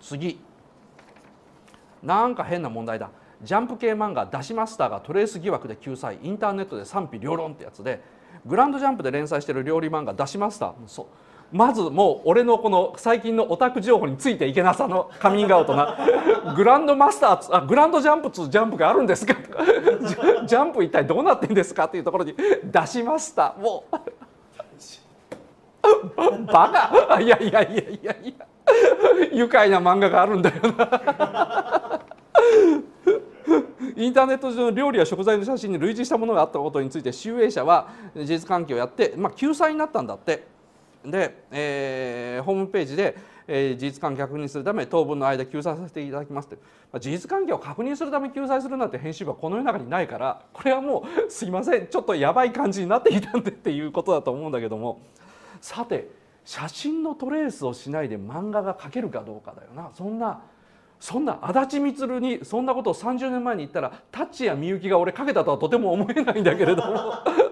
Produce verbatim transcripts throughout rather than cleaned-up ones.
次なんか変な問題だ。ジャンプ系漫画「ダシマスター」がトレース疑惑で救済、インターネットで賛否両論ってやつで、グランドジャンプで連載してる料理漫画「ダシマスター」、そうまずもう俺のこの最近のオタク情報についていけなさのカミングアウトなグランドマスターあグランドジャンプつジャンプがあるんですかとかジャンプ一体どうなってんですかっていうところに「ダシマスター」もうバカいやいやいやいやいや愉快な漫画があるんだよなインターネット上の料理や食材の写真に類似したものがあったことについて集英社は事実関係をやって、まあ、救済になったんだって。で、えー、ホームページで、えー、事実関係を確認するため当分の間救済させていただきますと、まあ、事実関係を確認するため救済するなんて編集部はこの世の中にないから、これはもうすいませんちょっとやばい感じになってきたんでっていうことだと思うんだけども、さて写真のトレースをしないで漫画が描けるかどうかだよな。そんなそんな足立満にそんなことをさんじゅうねんまえに言ったら達也みゆきが俺描けたとはとても思えないんだけれども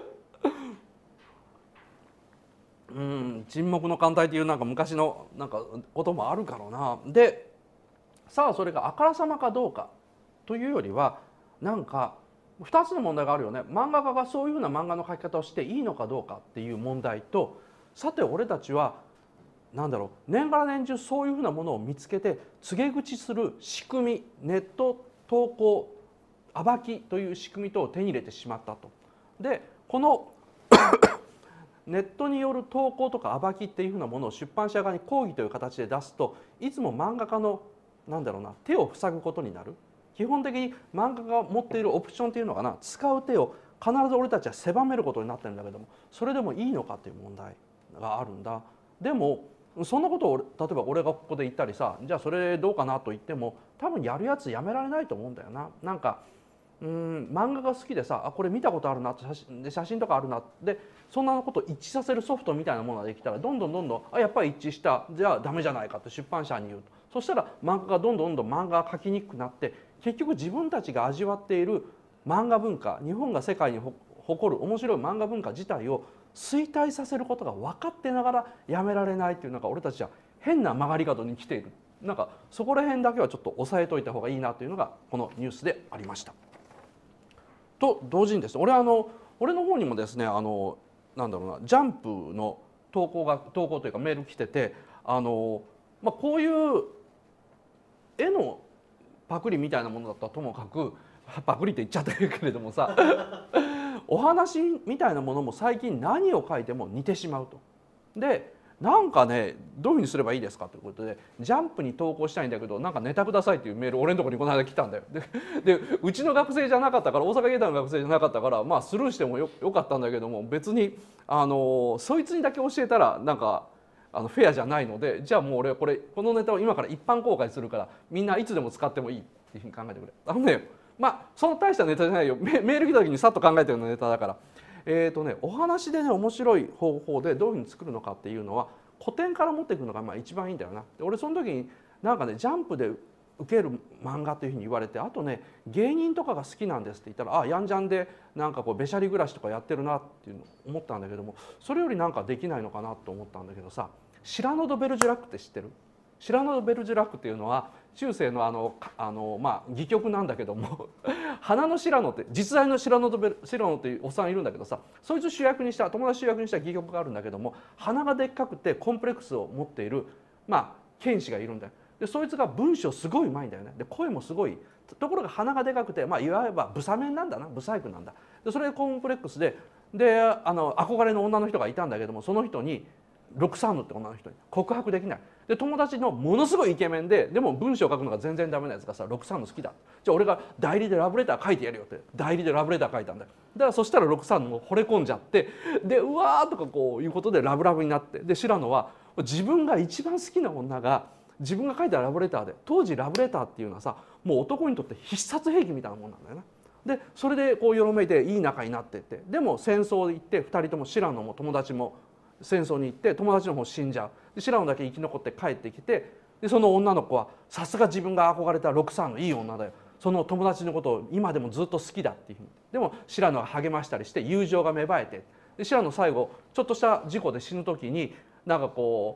うん沈黙の艦隊というなんか昔のなんかこともあるからな。でさあそれがあからさまかどうかというよりはなんかふたつの問題があるよね。漫画家がそういうふうな漫画の描き方をしていいのかどうかっていう問題と、さて俺たちはなんだろう年がら年中そういうふうなものを見つけて告げ口する仕組み、ネット投稿暴きという仕組みとを手に入れてしまったと。でこのネットによる投稿とか暴きっていうふうなものを出版社側に抗議という形で出すと、いつも漫画家のなんだろうな手を塞ぐことになる。基本的に漫画家が持っているオプションっていうのかな、使う手を必ず俺たちは狭めることになってるんだけども、それでもいいのかっていう問題があるんだ。でもそんなことを例えば俺がここで言ったりさ、じゃあそれどうかなと言っても多分やるやつやめられないと思うんだよな。なんかうん漫画が好きでさ、あこれ見たことあるなって写真で写真とかあるなで、そんなことを一致させるソフトみたいなものができたらどんどんどんどんあやっぱり一致したじゃあダメじゃないかって出版社に言うと、そしたら漫画がどんどんどんどん漫画が描きにくくなって、結局自分たちが味わっている漫画文化、日本が世界に誇る面白い漫画文化自体を衰退させることが分かってながらやめられないっていう、なんか俺たちは変な曲がり角に来ている。なんかそこら辺だけはちょっと押さえといた方がいいなというのがこのニュースでありました。と同時にですね、俺あの俺の方にもですねあのなんだろうなジャンプの投稿が投稿というかメール来てて、あの、まあ、こういう絵のパクリみたいなものだったらともかくパクリって言っちゃってるけれどもさお話みたいなものも最近何を書いても似てしまうと。でなんかねどういうふうにすればいいですかということで、ジャンプに投稿したいんだけどなんかネタくださいっていうメール俺のところにこの間来たんだよ。ででうちの学生じゃなかったから、大阪芸大の学生じゃなかったからまあスルーしても よ, よかったんだけども、別にあのそいつにだけ教えたらなんかあのフェアじゃないので、じゃあもう俺これこのネタを今から一般公開するからみんないつでも使ってもいいっていうふうに考えてくれ。あのねまあその大したネタじゃないよ。 メ, メール来た時にさっと考えたようなネタだから。えーとね、お話でね面白い方法でどういうふうに作るのかっていうのは古典から持っていくのがまあ一番いいんだよな。で俺その時になんかねジャンプで受ける漫画というふうに言われて、あとね芸人とかが好きなんですって言ったら、あヤンジャンでなんかこうべしゃり暮らしとかやってるなっていうのを思ったんだけども、それよりなんかできないのかなと思ったんだけどさ、シラノ・ド・ベルジュラックって知ってる？シラノ・ド・ベルジュラックっていうのは中世のあのあのまあ戯曲なんだけども花のシラノって実在のシラノ・ド・ベルシラノっていうおっさんいるんだけどさ、そいつ主役にした友達主役にした戯曲があるんだけども、鼻がでっかくてコンプレックスを持っているまあ剣士がいるんだよ。でそいつが文章すごいうまいんだよね。で声もすごい。ところが鼻がでかくて、まあ、いわばブサメンなんだな、ブサイクなんだ。でそれでコンプレックスでであの憧れの女の人がいたんだけども、その人にロクサーヌって女の人に告白できない。で友達のものすごいイケメンででも文章を書くのが全然ダメなやつがさ、ロクサーヌ好きだ、じゃあ俺が代理でラブレター書いてやるよって代理でラブレター書いたんだよ。だからそしたらロクサーヌも惚れ込んじゃって、でうわーとかこういうことでラブラブになって、でシラノは自分が一番好きな女が自分が書いたラブレターで、当時ラブレターっていうのはさもう男にとって必殺兵器みたいなもんなんだよね。でそれでこうよろめいていい仲になっていって、でも戦争行ってふたりともシラノも友達も戦争に行って友達の方死んじゃう。でシラノだけ生き残って帰ってきて、でその女の子はさすが自分が憧れたロクサーンのいい女だよ、その友達のことを今でもずっと好きだっていうふうに。でもシラノが励ましたりして友情が芽生えて、でシラノ最後ちょっとした事故で死ぬ時になんかこ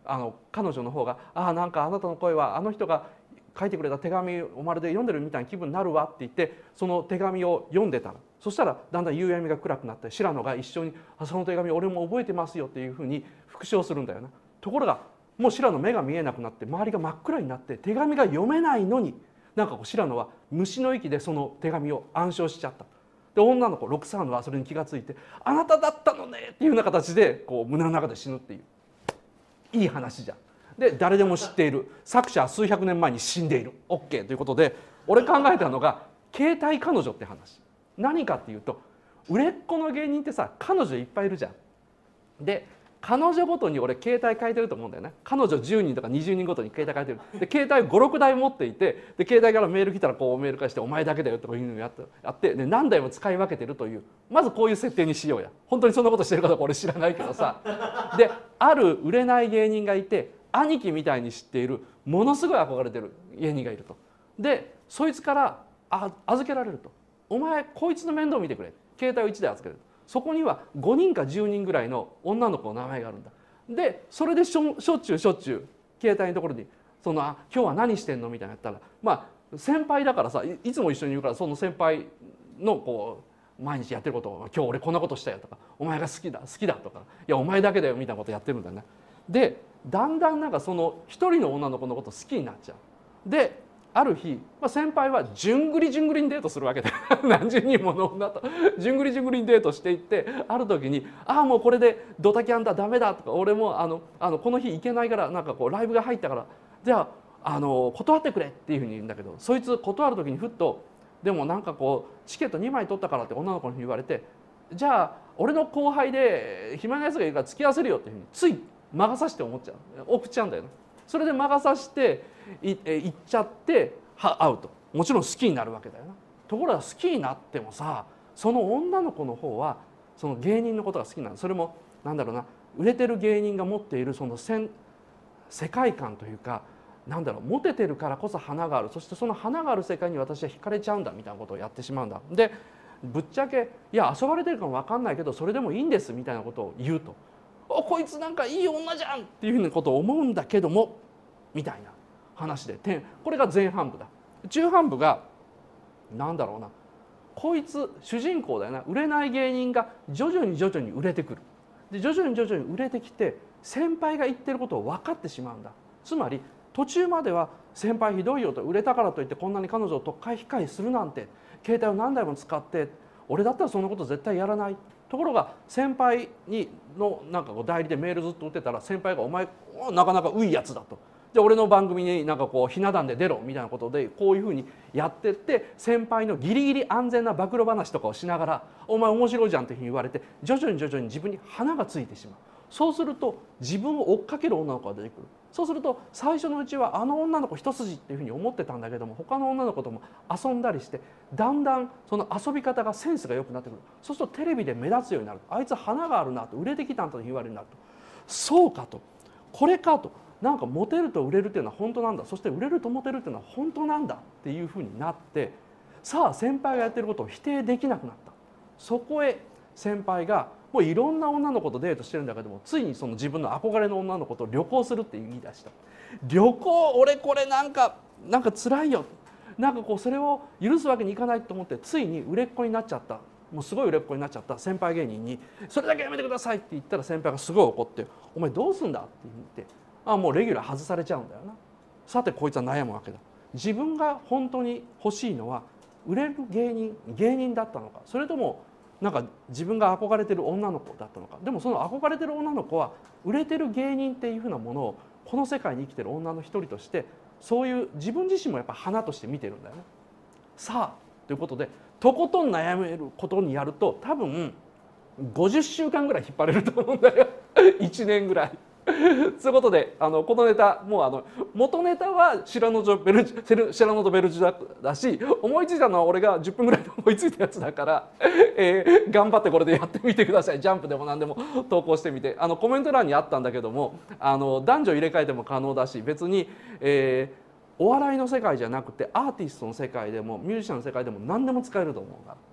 あの彼女の方が「ああなんかあなたの声はあの人が書いてくれた手紙をまるで読んでるみたいな気分になるわ」って言ってその手紙を読んでたら、そしたらだんだん夕闇が暗くなって、白野が一緒に「あその手紙俺も覚えてますよ」っていうふうに復唱するんだよな。ところがもう白野目が見えなくなって周りが真っ暗になって手紙が読めないのに、なんかこう白野は虫の息でその手紙を暗唱しちゃった。で女の子ロクサーヌはそれに気がついて「あなただったのね」っていうような形でこう胸の中で死ぬっていういい話じゃん。で誰でも知っている作者は数百年前に死んでいる OK ということで、俺考えたのが携帯彼女って話。何かっていうと、売れっ子の芸人ってさ彼女いっぱいいるじゃん。で彼女ごとに俺携帯変えてると思うんだよね。彼女じゅうにんとかにじゅうにんごとに携帯変えてる。で携帯ごろくだい持っていて、で携帯からメール来たらこうメール返して「お前だけだよ」とかいうのをやってやってで何台も使い分けてるという、まずこういう設定にしようや。本当にそんなことしてるかどうか俺知らないけどさ。である売れない芸人がいて、兄貴みたいに知っているものすごい憧れてる芸人がいると。でそいつからあ預けられると。お前こいつの面倒を見てくれ。携帯をいちだい預ける。そこにはごにんかじゅうにんぐらいの女の子の名前があるんだ。でそれでしょしょっちゅうしょっちゅう携帯のところにそのあ「今日は何してんの?」みたいなやったら、まあ先輩だからさ い, いつも一緒にいるから、その先輩のこう毎日やってることを「今日俺こんなことしたよ」とか「お前が好きだ好きだ」とか「いやお前だけだよ」みたいなことやってるんだよね。でだんだんなんかその一人の女の子のこと好きになっちゃう。である日、まあ、先輩はじゅんぐりじゅんぐりにデートするわけで何十人もの女とじゅんぐりじゅんぐりにデートしていって、ある時に「ああもうこれでドタキャンだダメだ」とか「俺もあのあのこの日行けないからなんかこうライブが入ったからじゃああの断ってくれ」っていうふうに言うんだけど、そいつ断る時にふっと「でもなんかこうチケットにまい取ったから」って女の子に言われて「じゃあ俺の後輩で暇なやつがいるから付き合わせるよ」っていうふうについ魔が差して思っちゃう送っちゃうんだよね。それで魔が差していえ行っちゃっては会うと、もちろん好きになるわけだよな。ところが好きになってもさ、その女の子の方はその芸人のことが好きなの。それもなんだろうな、売れてる芸人が持っているその世界観というか、なんだろう、モテてるからこそ花がある、そしてその花がある世界に私は惹かれちゃうんだみたいなことをやってしまうんだ。でぶっちゃけ「いや遊ばれてるかも分かんないけどそれでもいいんです」みたいなことを言うと「おこいつなんかいい女じゃん」っていうふうなことを思うんだけどもみたいな話で、これが前半部だ。中半部がなんだろうな、こいつ主人公だよな。売れない芸人が徐々に徐々に売れてくる。で徐々に徐々に売れてきて先輩が言ってることを分かってしまうんだ。つまり途中までは「先輩ひどいよ」と「売れたからといってこんなに彼女をとっかい控えするなんて、携帯を何台も使って俺だったらそんなこと絶対やらない」。ところが先輩にのなんかこう代理でメールずっと打ってたら、先輩が「お前なかなかういやつだ」と。じゃあ俺の番組になんかこうひな壇で出ろみたいなことでこういうふうにやってって、先輩のギリギリ安全な暴露話とかをしながら「お前面白いじゃん」っていうふうに言われて、徐々に徐々に自分に花がついてしまう。そうすると自分を追っかける女の子が出てくる。そうすると最初のうちはあの女の子一筋っていうふうに思ってたんだけども、他の女の子とも遊んだりしてだんだんその遊び方がセンスが良くなってくる。そうするとテレビで目立つようになる。あいつ花があるなと、売れてきたんだと言われるようになると、そうかと、これかと、なんかモテると売れるっていうのは本当なんだ、そして売れるとモテるっていうのは本当なんだっていうふうになって、さあ先輩がやってることを否定できなくなった。そこへ先輩がもういろんな女の子とデートしてるんだけども、ついにその自分の憧れの女の子と旅行するって言い出した。旅行、俺これなんかなんか辛いよ、なんかこうそれを許すわけにいかないと思って、ついに売れっ子になっちゃった、もうすごい売れっ子になっちゃった先輩芸人に「それだけやめてください」って言ったら、先輩がすごい怒って「お前どうすんだ」って言って、あもうレギュラー外されちゃうんだよな。さてこいつは悩むわけだ。自分が本当に欲しいのは売れる芸人芸人だったのか、それともなんか自分が憧れてる女の子だったのか。でもその憧れてる女の子は売れてる芸人っていうふうなものをこの世界に生きてる女の一人として、そういう自分自身もやっぱ花として見てるんだよね。さあということでとことん悩めることにやると多分ごじゅっしゅうかんぐらい引っ張れると思うんだよいちねんぐらいそういうことで、あのこのネタもうあの元ネタはシラノとベルジュシラノとベルジュだだし、思いついたのは俺がじゅっぷんぐらいで思いついたやつだから、えー、頑張ってこれでやってみてください。ジャンプでも何でも投稿してみて、あのコメント欄にあったんだけども、あの男女入れ替えても可能だし、別に、えー、お笑いの世界じゃなくてアーティストの世界でもミュージシャンの世界でも何でも使えると思うから。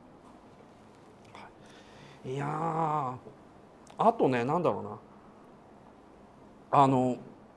いやー、あとね、なんだろうな、あの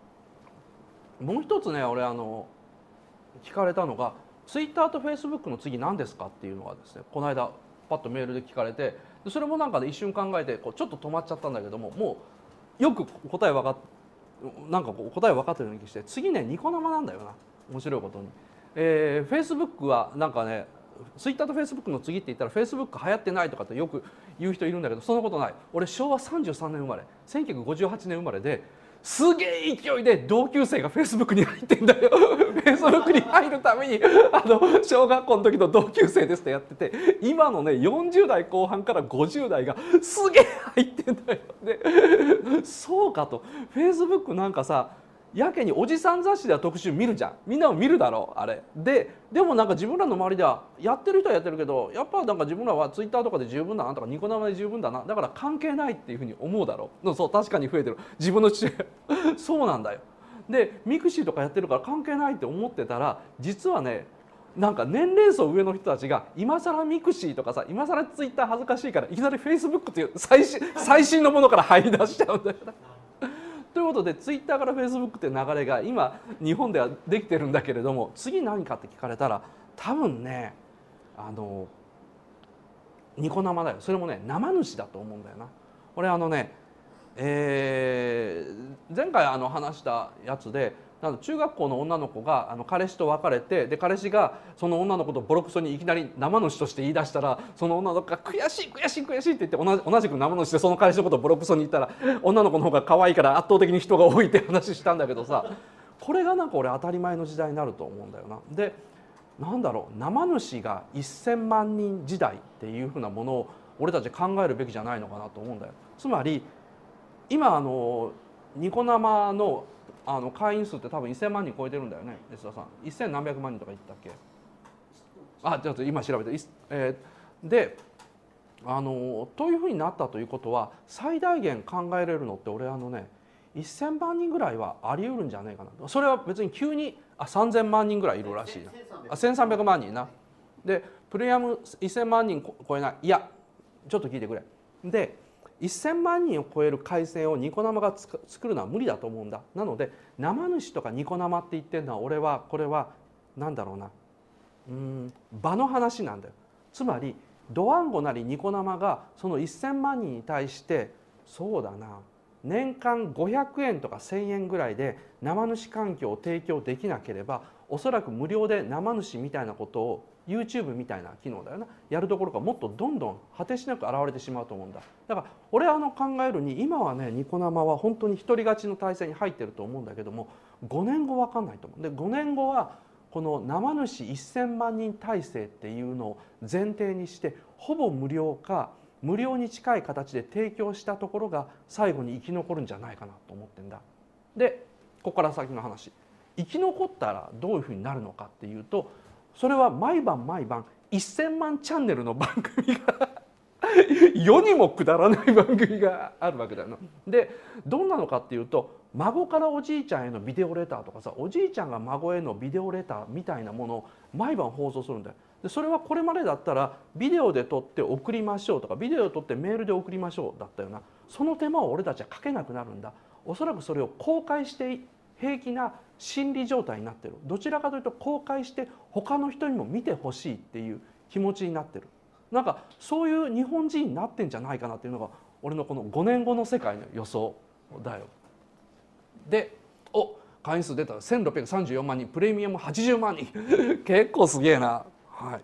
もう一つね俺あの聞かれたのがツイッターとフェイスブックの次何ですかっていうのがですねこの間パッとメールで聞かれてそれもなんかね一瞬考えてこうちょっと止まっちゃったんだけどももうよく答え分かっなんかこう答え分かってるような気がして次ねニコ生なんだよな面白いことに。えー、フェイスブックはなんかねツイッターとフェイスブックの次って言ったらフェイスブック流行ってないとかってよく言う人いるんだけどそんなことない。俺しょうわさんじゅうさんねん生まれせんきゅうひゃくごじゅうはちねん生まれですげえ勢いで同級生がフェイスブックに入ってんだよフェイスブックに入るためにあの小学校の時の同級生ですってやってて今のねよんじゅう代後半からごじゅう代がすげえ入ってんだよ。でそうかとフェイスブックなんかさやけにおじさん雑誌では特集見るじゃんみんなも見るだろうあれででもなんか自分らの周りではやってる人はやってるけどやっぱなんか自分らはツイッターとかで十分だなとかニコ生で十分だなだから関係ないっていうふうに思うだろう。そう確かに増えてる自分の父親そうなんだよ。でミクシーとかやってるから関係ないって思ってたら実はねなんか年齢層上の人たちが今更ミクシーとかさ今更ツイッター恥ずかしいからいきなりフェイスブックという最新最新のものから入り出しちゃうんだよな。ということでツイッターからフェイスブックって流れが今日本ではできてるんだけれども次何かって聞かれたら多分ねあのニコ生だよ。それもね生主だと思うんだよな。俺あのね、えー、前回あの話したやつでなん中学校の女の子があの彼氏と別れてで彼氏がその女の子とボロクソにいきなり生主として言い出したらその女の子が悔しい悔しい悔しいって言って同じ同じく生主でその彼氏のことをボロクソに言ったら女の子の方が可愛いから圧倒的に人が多いって話したんだけどさこれがなんか俺当たり前の時代になると思うんだよな。でなんだろう生主がせんまん人時代っていうふうなものを俺たち考えるべきじゃないのかなと思うんだよ。つまり今あのニコ生のあの会員数って多分せんまん人超えてるんだよね安田さん。せん何百万人とか言ったっけ。あちょっと今調べて、えー、であのというふうになったということは最大限考えれるのって俺あのねせんまん人ぐらいはあり得るんじゃないかな。それは別に急にあさんぜんまん人ぐらいいるらしいな。あせんさんびゃくまん人な。でプレミアムせんまん人超えないいやちょっと聞いてくれ。でせんまん人を超える回線をニコ生が作るのは無理だと思うんだ。なので生主とかニコ生って言ってるのは俺はこれはなんだろうなうん場の話なんだよ。つまりドワンゴなりニコ生がそのせんまん人に対してそうだな年間ごひゃくえんとかせんえんぐらいで生主環境を提供できなければおそらく無料で生主みたいなことを YouTube みたいな機能だよなやるところがもっとどんどん果てしなく現れてしまうと思うんだ。だから俺あの考えるに今はねニコ生は本当に独り勝ちの体制に入ってると思うんだけどもごねんご分かんないと思う。でごねんごはこの生主せんまん人体制っていうのを前提にしてほぼ無料か無料に近い形で提供したところが最後に生き残るんじゃないかなと思ってんだ。でここから先の話生き残ったらどういうふうになるのかっていうとそれは毎晩毎晩せんまんチャンネルの番組が世にもくだらない番組があるわけだよな。でどんなのかっていうと孫からおじいちゃんへのビデオレターとかさおじいちゃんが孫へのビデオレターみたいなものを毎晩放送するんだよ。でそれはこれまでだったらビデオで撮って送りましょうとかビデオで撮ってメールで送りましょうだったよな。その手間を俺たちはかけなくなるんだ。おそらくそれを公開して平気な心理状態になってる。どちらかというと公開して他の人にも見てほしいっていう気持ちになってる。なんかそういう日本人になってんじゃないかなっていうのが俺のこのごねんごの世界の予想だよ。でお会員数出たらせんろっぴゃくさんじゅうよんまん人プレミアムはちじゅうまん人結構すげえな。はい、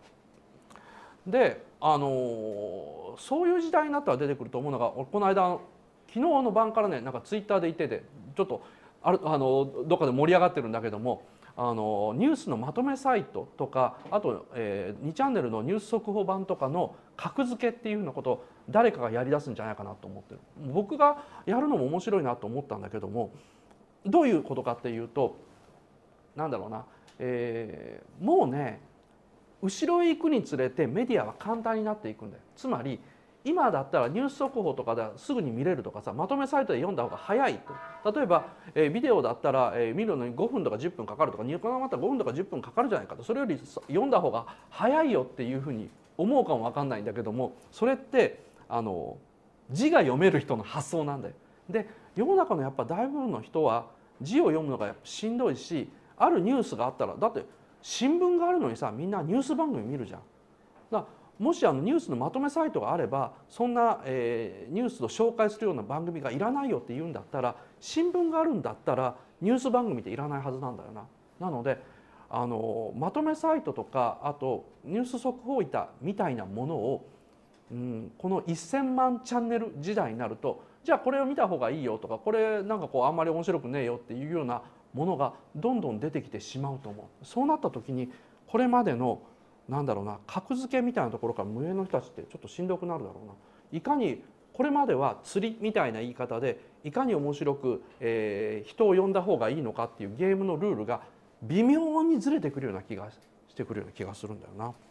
であのー、そういう時代になったら出てくると思うのがこの間昨日の晩からねなんかツイッターで言っててちょっとあるあのどっかで盛り上がってるんだけどもあのニュースのまとめサイトとかあと、えー、にチャンネルのニュース速報版とかの格付けっていうふうなことを誰かがやりだすんじゃないかなと思ってる。僕がやるのも面白いなと思ったんだけどもどういうことかっていうとなんだろうな、えー、もうね後ろへ行くにつれてメディアは簡単になっていくんだよ。つまり今だったらニュース速報とかですぐに見れるとかさまとめサイトで読んだ方が早いと。例えば、えー、ビデオだったら、えー、見るのにごふんとかじゅっぷんかかるとかニコ生だったらごふんとかじゅっぷんかかるじゃないかと。それより読んだ方が早いよっていうふうに思うかも分かんないんだけどもそれってあの字が読める人の発想なんだよ。で世の中のやっぱ大部分の人は字を読むのがやっぱしんどいし、あるニュースがあったら、だって新聞があるのにさ、みんなニュース番組見るじゃん。だからもしあのニュースのまとめサイトがあれば、そんな、えー、ニュースを紹介するような番組がいらないよって言うんだったら、新聞があるんだったらニュース番組っていらないはずなんだよな。なのであのまとめサイトとか、あとニュース速報板みたいなものを、うん、このせんまんチャンネル時代になると、じゃあこれを見た方がいいよとか、これなんかこうあんまり面白くねえよっていうようなものがどんどん出てきてしまうと思う。そうなった時にこれまでのなんだろうな、格付けみたいなところから無縁の人たちってちょっとしんどくなるだろうな。いかにこれまでは釣りみたいな言い方で、いかに面白く、えー、人を呼んだ方がいいのかっていうゲームのルールが微妙にずれてくるような気がしてくるような気がするんだよな。